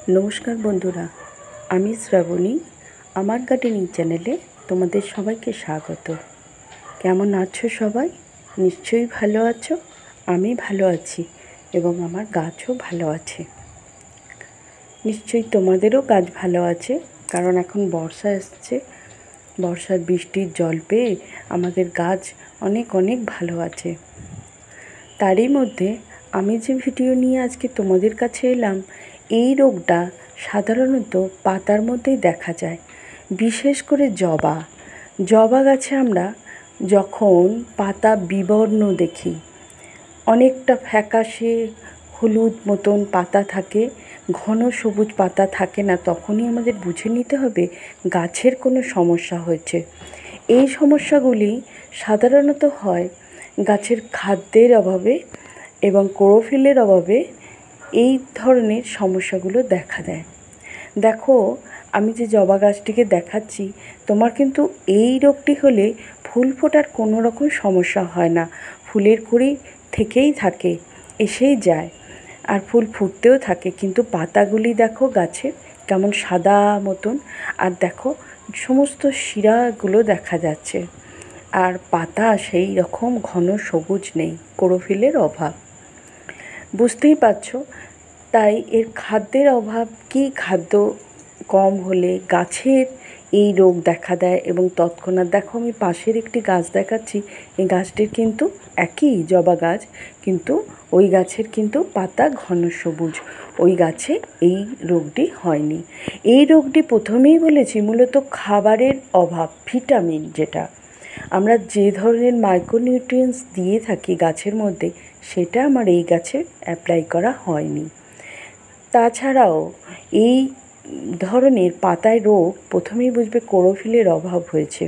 নমস্কার বন্ধুরা, আমি শ্রাবণী। আমার গার্ডেনিং চ্যানেলে তোমাদের সবাইকে স্বাগত। কেমন আছো সবাই? নিশ্চয়ই ভালো আছো। আমি ভালো আছি এবং আমার গাছও ভালো আছে। নিশ্চয়ই তোমাদেরও গাছ ভালো আছে, কারণ এখন বর্ষা এসছে। বর্ষার বৃষ্টির জল পেয়ে আমাদের গাছ অনেক অনেক ভালো আছে। তারই মধ্যে আমি যে ভিডিও নিয়ে আজকে তোমাদের কাছে এলাম, এই রোগটা সাধারণত পাতার মধ্যেই দেখা যায়। বিশেষ করে জবা গাছে আমরা যখন পাতা বিবর্ণ দেখি, অনেকটা ফ্যাকাশে হলুদ মতন পাতা থাকে, ঘন সবুজ পাতা থাকে না, তখনই আমাদের বুঝে নিতে হবে গাছের কোনো সমস্যা হয়েছে। এই সমস্যাগুলি সাধারণত হয় গাছের খাদ্যের অভাবে এবং ক্লোরোফিলের অভাবে। এই ধরনের সমস্যাগুলো দেখা দেয়। দেখো, আমি যে জবা গাছটিকে দেখাচ্ছি, তোমার কিন্তু এই রোগটি হলে ফুল ফোটার কোনো রকম সমস্যা হয় না। ফুলের কুঁড়ি থেকেই থাকে, এসেই যায়, আর ফুল ফুটতেও থাকে। কিন্তু পাতাগুলি দেখো গাছের কেমন সাদা মতন, আর দেখো সমস্ত শিরাগুলো দেখা যাচ্ছে, আর পাতা সেই রকম ঘন সবুজ নেই, ক্লোরোফিলের অভাব। বুঝতেই পারছো। তাই এর খাদ্যের অভাব কি, খাদ্য কম হলে গাছের এই রোগ দেখা দেয়। এবং তৎক্ষণাৎ দেখো, আমি পাশের একটি গাছ দেখাচ্ছি, এই গাছটির কিন্তু একই জবা গাছ, কিন্তু ওই গাছের কিন্তু পাতা ঘন সবুজ, ওই গাছে এই রোগটি হয়নি। এই রোগটি প্রথমেই বলেছি মূলত খাবারের অভাব, ভিটামিন, যেটা আমরা যে ধরনের মাইক্রোনিউট্রিয়েন্টস দিয়ে থাকি গাছের মধ্যে, সেটা আমার এই গাছে অ্যাপ্লাই করা হয়নি। তাছাড়াও এই ধরনের পাতায় রোগ প্রথমেই বুঝবে ক্লোরোফিলের অভাব হয়েছে।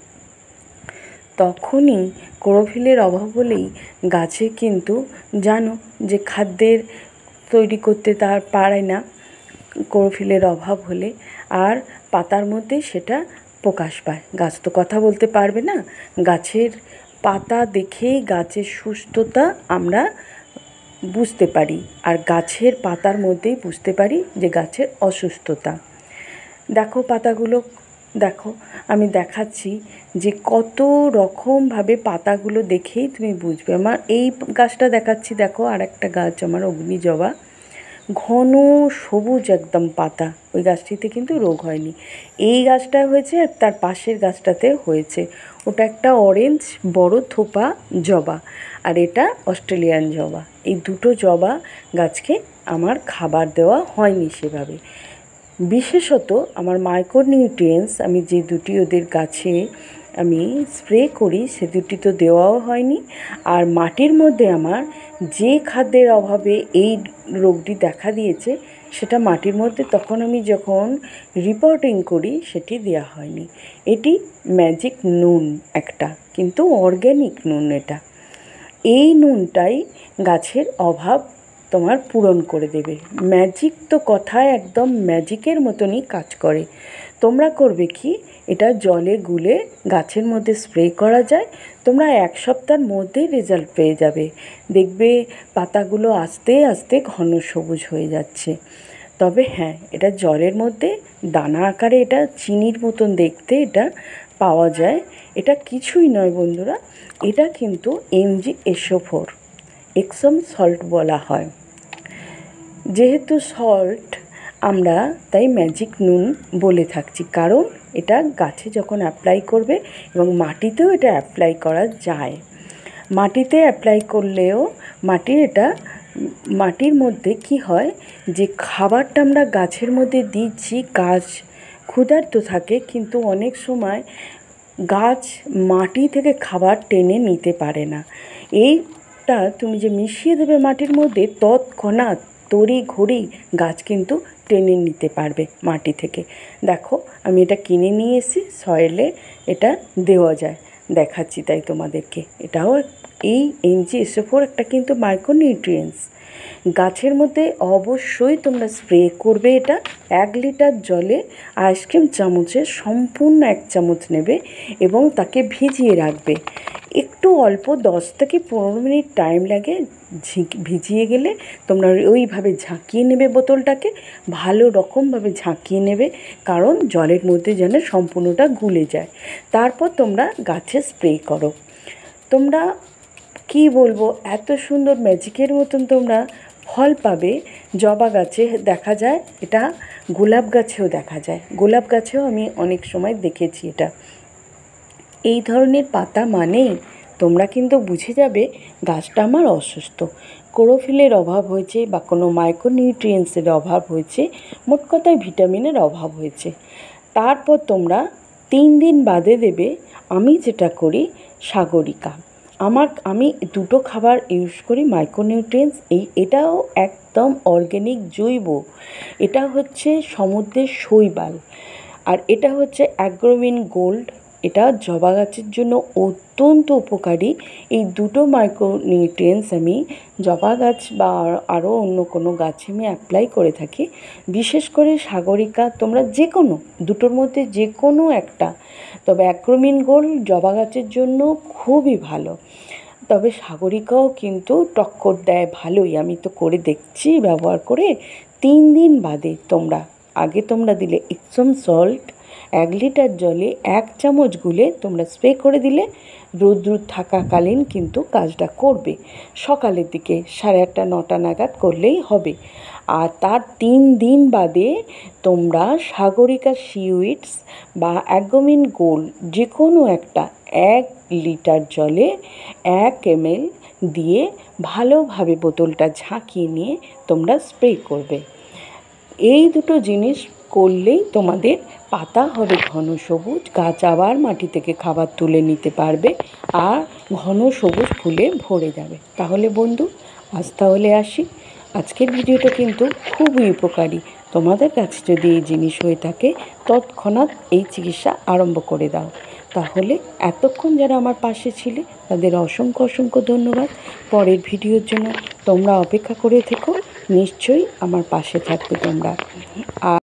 তখনই ক্লোরোফিলের অভাব হলেই গাছে কিন্তু জানো যে খাদ্যের তৈরি করতে তার পারে না ক্লোরোফিলের অভাব হলে, আর পাতার মধ্যে সেটা প্রকাশ পায়। গাছ তো কথা বলতে পারবে না, গাছের পাতা দেখেই গাছের সুস্থতা আমরা বুঝতে পারি, আর গাছের পাতার মধ্যেই বুঝতে পারি যে গাছের অসুস্থতা। দেখো পাতাগুলো, দেখো আমি দেখাচ্ছি যে কত রকমভাবে পাতাগুলো দেখেই তুমি বুঝবে। আমার এই গাছটা দেখাচ্ছি, দেখো আর একটা গাছ আমার অগ্নিজবা, ঘন সবুজ একদম পাতা। ওই গাছটিতে কিন্তু রোগ হয়নি, এই গাছটা হয়েছে, আর তার পাশের গাছটাতে হয়েছে। ওটা একটা অরেঞ্জ বড় থোপা জবা, আর এটা অস্ট্রেলিয়ান জবা। এই দুটো জবা গাছকে আমার খাবার দেওয়া হয়নি সেভাবে। বিশেষত আমার মাইক্রোনিউট্রিয়েন্টস আমি যে দুটি ওদের গাছে আমি স্প্রে করি, সে দুটি তো দেওয়াও হয়নি। আর মাটির মধ্যে আমার যে খাদ্যের অভাবে এই রোগটি দেখা দিয়েছে, সেটা মাটির মধ্যে তখন আমি যখন রিপোর্টিং করি সেটি দেওয়া হয়নি। এটি ম্যাজিক নুন একটা, কিন্তু অর্গ্যানিক নুন এটা। এই নুনটাই গাছের অভাব তোমার পূরণ করে দেবে। ম্যাজিক তো কথায় একদম ম্যাজিকের মতনই কাজ করে। তোমরা করবে কি, এটা জলে গুলে গাছের মধ্যে স্প্রে করা যায়। তোমরা 1 সপ্তাহের মধ্যেই রেজাল্ট পেয়ে যাবে। দেখবে পাতাগুলো আস্তে আস্তে ঘন সবুজ হয়ে যাচ্ছে। তবে হ্যাঁ, এটা জলের মধ্যে দানা আকারে, এটা চিনির মতন দেখতে এটা পাওয়া যায়। এটা কিছুই নয় বন্ধুরা, এটা কিন্তু MgSO4 এক্সম সল্ট বলা হয়। যেহেতু সল্ট, আমরা তাই ম্যাজিক নুন বলে থাকছি, কারণ এটা গাছে যখন অ্যাপ্লাই করবে, এবং মাটিতেও এটা অ্যাপ্লাই করা যায়। মাটিতে অ্যাপ্লাই করলেও মাটির মধ্যে কি হয়, যে খাবারটা আমরা গাছের মধ্যে দিচ্ছি, গাছ ক্ষুধার্ত থাকে, কিন্তু অনেক সময় গাছ মাটি থেকে খাবার টেনে নিতে পারে না। এইটা তুমি যে মিশিয়ে দেবে মাটির মধ্যে, তৎক্ষণাৎ তড়ি ঘড়ি গাছ কিন্তু টেনে নিতে পারবে মাটি থেকে। দেখো, আমি এটা কিনে নিয়ে এসেছি, সয়েলে এটা দেওয়া যায়, দেখাচ্ছি তাই তোমাদেরকে। এটাও এই MgSO4 একটা কিন্তু মাইক্রোনিউট্রিয়েন্টস, গাছের মধ্যে অবশ্যই তোমরা স্প্রে করবে। এটা 1 লিটার জলে আইসক্রিম চামচের সম্পূর্ণ 1 চামচ নেবে এবং তাকে ভিজিয়ে রাখবে। একটু অল্প 10 থেকে 15 মিনিট টাইম লাগে। ভিজিয়ে গেলে তোমরা ওইভাবে ঝাঁকিয়ে নেবে, বোতলটাকে ভালো রকমভাবে ঝাঁকিয়ে নেবে, কারণ জলের মধ্যে যেন সম্পূর্ণটা গুলে যায়। তারপর তোমরা গাছে স্প্রে করো। তোমরা কি বলবো, এত সুন্দর ম্যাজিকের মতন তোমরা ফল পাবে। জবা গাছে দেখা যায়, এটা গোলাপ গাছেও দেখা যায়। গোলাপ গাছেও আমি অনেক সময় দেখেছি এটা। এই ধরনের পাতা মানেই তোমরা কিন্তু বুঝে যাবে গাছটা আমার অসুস্থ, ক্লোরোফিলের অভাব হয়েছে বা কোনো মাইক্রোনিউট্রিয়েন্টসের অভাব হয়েছে, মোট কথায় ভিটামিনের অভাব হয়েছে। তারপর তোমরা 3 দিন বাদে দেবে। আমি যেটা করি, সাগরিকা, আমি 2টো খাবার ইউজ করি মাইক্রোনিউট্রিয়েন্টস। এটাও একদম অর্গ্যানিক জৈব। এটা হচ্ছে সমুদ্রের শৈবাল, আর এটা হচ্ছে অ্যাগ্রোমিন গোল্ড। এটা জবা গাছের জন্য অত্যন্ত উপকারী। এই 2টো মাইক্রোনিউট্রিয়েন্টস আমি জবা গাছ বা আরও অন্য কোনো গাছে আমি অ্যাপ্লাই করে থাকি। বিশেষ করে সাগরিকা, তোমরা যে কোনো 2টোর মধ্যে যে কোনো একটা, তবে অ্যাগ্রোমিন গোল্ড জবা গাছের জন্য খুবই ভালো। তবে সাগরিকাও কিন্তু টক্কর দেয় ভালোই, আমি তো করে দেখছি ব্যবহার করে। 3 দিন বাদে আগে তোমরা দিলে ইপসম সল্ট 1 লিটার জলে 1 চামচ গুলে তোমরা স্প্রে করে দিলে রোদ্র থাকাকালীন কিন্তু কাজটা করবে। সকালের দিকে 8:30 9টা নাগাদ করলেই হবে। আর তার 3 দিন বাদে তোমরা সাগরিকা সিউইডস বা অ্যাগ্রোমিন গোল্ড যে কোনো একটা 1 লিটার জলে 1 ml দিয়ে ভালোভাবে বোতলটা ঝাঁকিয়ে নিয়ে তোমরা স্প্রে করবে। এই 2টো জিনিস করলেই তোমাদের পাতা হবে ঘন সবুজ, গাছ আবার মাটি থেকে খাবার তুলে নিতে পারবে, আর ঘন সবুজ ফুলে ভরে যাবে। তাহলে বন্ধু, তাহলে আসি। আজকের ভিডিওটা কিন্তু খুবই উপকারী। তোমাদের কাছে যদি এই জিনিস হয়ে থাকে, তৎক্ষণাৎ এই চিকিৎসা আরম্ভ করে দাও। তাহলে এতক্ষণ যারা আমার পাশে ছিলে তাদের অসংখ্য অসংখ্য ধন্যবাদ। পরের ভিডিওর জন্য তোমরা অপেক্ষা করে থেকো, নিশ্চয়ই আমার পাশে থাকবে তোমরা। আর